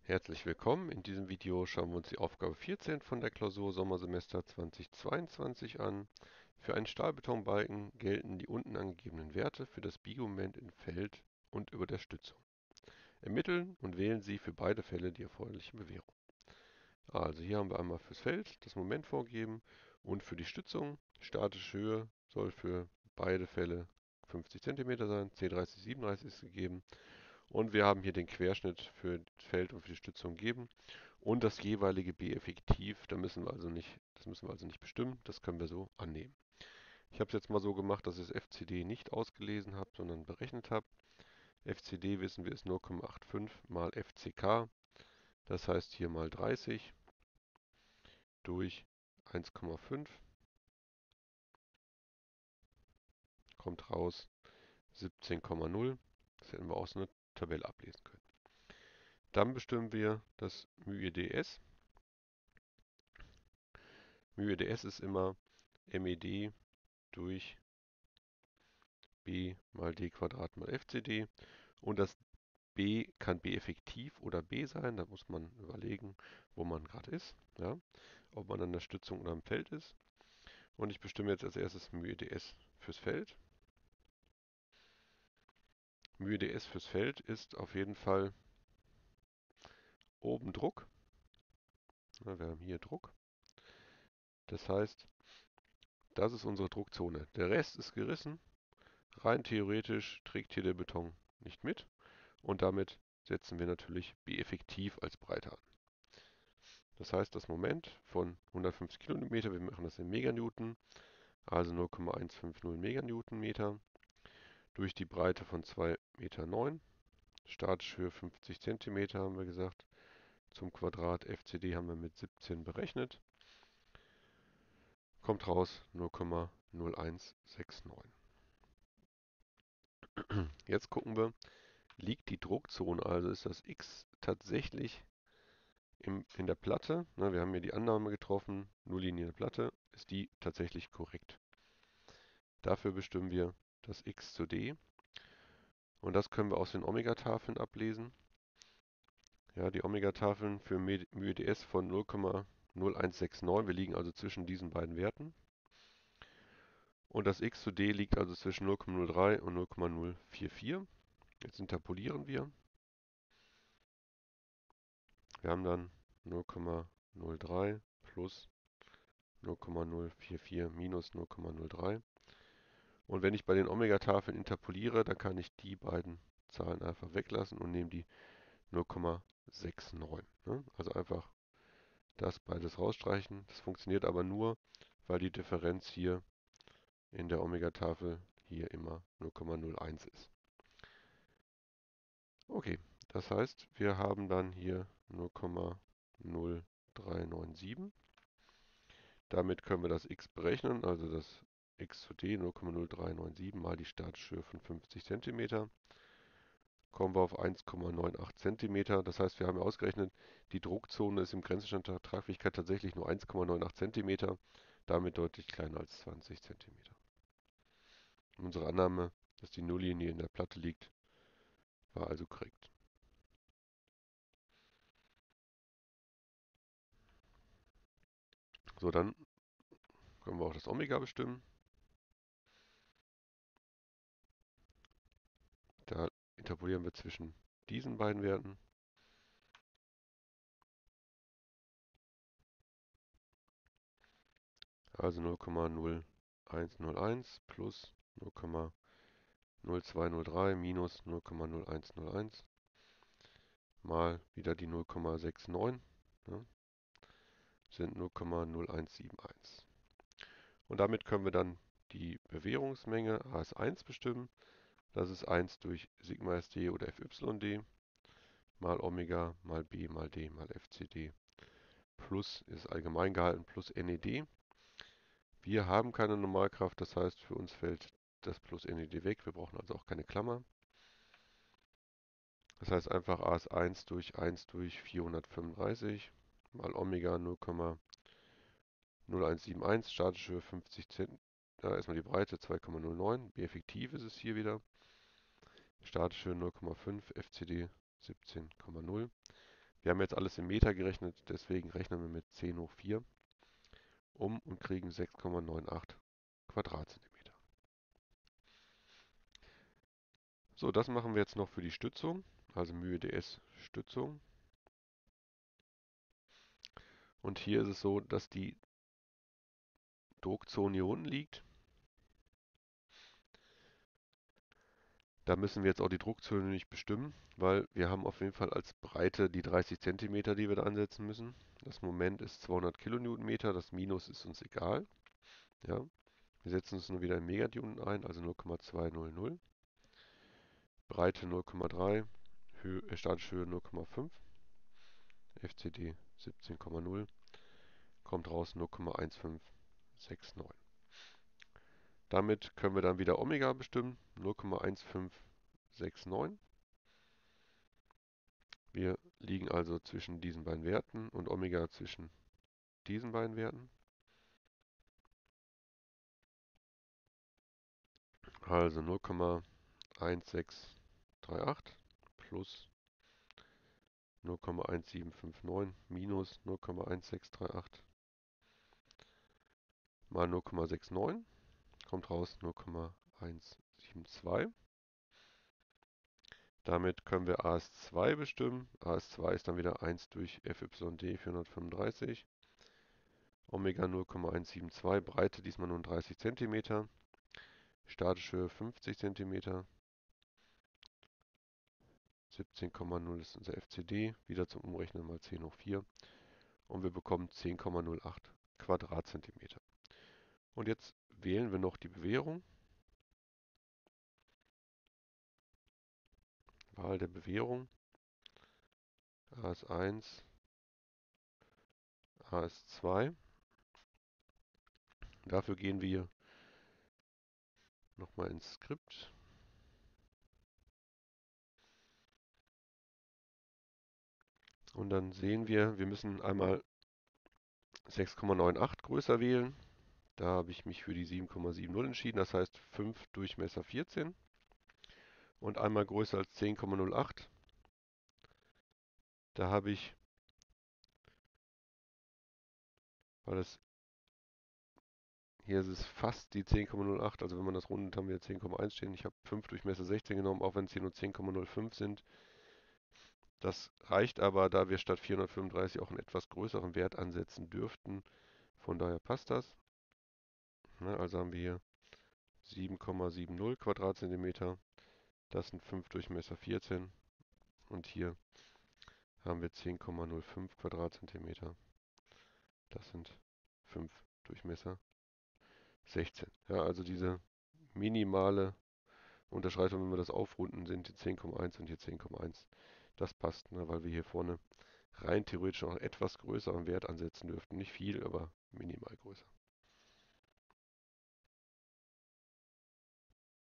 Herzlich willkommen. In diesem Video schauen wir uns die Aufgabe 14 von der Klausur Sommersemester 2022 an. Für einen Stahlbetonbalken gelten die unten angegebenen Werte für das Biegemoment im Feld und über der Stützung. Ermitteln und wählen Sie für beide Fälle die erforderliche Bewährung. Also hier haben wir einmal fürs Feld das Moment vorgegeben und für die Stützung. Statische Höhe soll für beide Fälle 50 cm sein, C30, 37 ist gegeben. Und wir haben hier den Querschnitt für das Feld und für die Stützung gegeben. Und das jeweilige B effektiv, das müssen wir also nicht bestimmen, das können wir so annehmen. Ich habe es jetzt mal so gemacht, dass ich das FCD nicht ausgelesen habe, sondern berechnet habe. FCD wissen wir ist 0,85 mal FCK, das heißt hier mal 30 durch 1,5 kommt raus 17,0. Das hätten wir aus einer Tabelle ablesen können. Dann bestimmen wir das μEDS. μEDS ist immer MED durch B mal D Quadrat mal FCD. Und das B kann B effektiv oder B sein. Da muss man überlegen, wo man gerade ist. Ja? Ob man an der Stützung oder am Feld ist. Und ich bestimme jetzt als erstes μEDS fürs Feld. μEDS fürs Feld ist auf jeden Fall oben Druck. Ja, wir haben hier Druck. Das heißt, das ist unsere Druckzone. Der Rest ist gerissen. Rein theoretisch trägt hier der Beton nicht mit. Und damit setzen wir natürlich B effektiv als Breite an. Das heißt, das Moment von 150 Kilonewtonmeter, wir machen das in Meganewton, also 0,150 Meganewtonmeter, durch die Breite von 2,9 Meter, statische Höhe 50 Zentimeter haben wir gesagt, zum Quadrat FCD haben wir mit 17 berechnet, kommt raus 0,0169. Jetzt gucken wir, liegt die Druckzone, also ist das X tatsächlich in der Platte, ne, wir haben hier die Annahme getroffen, Nulllinie in der Platte, ist die tatsächlich korrekt. Dafür bestimmen wir das x zu d und das können wir aus den Omega-Tafeln ablesen. Ja, die Omega-Tafeln für μEDS von 0,0169, wir liegen also zwischen diesen beiden Werten. Und das x zu d liegt also zwischen 0,03 und 0,044. Jetzt interpolieren wir. Wir haben dann 0,03 plus 0,044 minus 0,03. Und wenn ich bei den Omega-Tafeln interpoliere, dann kann ich die beiden Zahlen einfach weglassen und nehme die 0,69. Ne? Also einfach das beides rausstreichen. Das funktioniert aber nur, weil die Differenz hier in der Omega-Tafel hier immer 0,01 ist. Okay, das heißt, wir haben dann hier 0,0397. Damit können wir das x berechnen, also das x zu d 0,0397 mal die statische Höhe von 50 cm. Kommen wir auf 1,98 cm. Das heißt, wir haben ja ausgerechnet, die Druckzone ist im Grenzzustand der Tragfähigkeit tatsächlich nur 1,98 cm, damit deutlich kleiner als 20 cm. Unsere Annahme, dass die Nulllinie in der Platte liegt, war also korrekt. So, dann können wir auch das Omega bestimmen. Da interpolieren wir zwischen diesen beiden Werten. Also 0,0101 plus 0,0203 minus 0,0101 mal wieder die 0,69, ne, sind 0,0171. Und damit können wir dann die Bewährungsmenge AS1 bestimmen. Das ist 1 durch Sigma SD oder FYD mal Omega mal B mal D mal FCD plus ist allgemein gehalten plus NED. Wir haben keine Normalkraft, das heißt für uns fällt das plus NED weg. Wir brauchen also auch keine Klammer. Das heißt einfach AS1 durch 1 durch 435 mal Omega 0,0171, statische Höhe 50 cm. Da erstmal die Breite 2,09. B effektiv ist es hier wieder. Statische Höhe 0,5, FCD 17,0. Wir haben jetzt alles in Meter gerechnet, deswegen rechnen wir mit 10 hoch 4 und kriegen 6,98 Quadratzentimeter. So, das machen wir jetzt noch für die Stützung, also μ/ds Stützung. Und hier ist es so, dass die Druckzone hier unten liegt. Da müssen wir jetzt auch die Druckzone nicht bestimmen, weil wir haben auf jeden Fall als Breite die 30 Zentimeter, die wir da ansetzen müssen. Das Moment ist 200 Kilonewtonmeter, das Minus ist uns egal. Ja. Wir setzen uns nur wieder in Meganewton ein, also 0,200. Breite 0,3, statische Höhe 0,5, FCD 17,0, kommt raus 0,1569. Damit können wir dann wieder Omega bestimmen, 0,1569. Wir liegen also zwischen diesen beiden Werten und Omega zwischen diesen beiden Werten. Also 0,1638 plus 0,1759 minus 0,1638 mal 0,69 kommt raus 0,172. Damit können wir AS2 bestimmen. AS2 ist dann wieder 1 durch FYD 435. Omega 0,172, Breite diesmal nur 30 cm, statische Höhe 50 cm, 17,0 ist unser FCD, wieder zum Umrechnen mal 10 hoch 4 und wir bekommen 10,08 Quadratzentimeter. Und jetzt wählen wir noch die Bewährung. Wahl der Bewährung. AS1, AS2. Dafür gehen wir nochmal ins Skript. Und dann sehen wir, wir müssen einmal 6,98 größer wählen. Da habe ich mich für die 7,70 entschieden, das heißt 5 Durchmesser 14. Und einmal größer als 10,08. Da habe ich, weil es hier ist es fast die 10,08, also wenn man das rundet, haben wir 10,1 stehen. Ich habe 5 Durchmesser 16 genommen, auch wenn es hier nur 10,05 sind. Das reicht aber, da wir statt 435 auch einen etwas größeren Wert ansetzen dürften. Von daher passt das. Also haben wir hier 7,70 Quadratzentimeter. Das sind 5 Durchmesser 14. Und hier haben wir 10,05 Quadratzentimeter. Das sind 5 Durchmesser 16. Ja, also diese minimale Unterschreitung, wenn wir das aufrunden, sind die 10,1 und hier 10,1. Das passt, ne, weil wir hier vorne rein theoretisch noch einen etwas größeren Wert ansetzen dürften. Nicht viel, aber minimal größer.